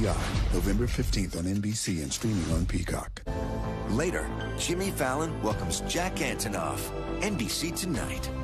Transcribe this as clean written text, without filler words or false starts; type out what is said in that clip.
PI, November 15th on NBC and streaming on Peacock. Later, Jimmy Fallon welcomes Jack Antonoff. NBC Tonight.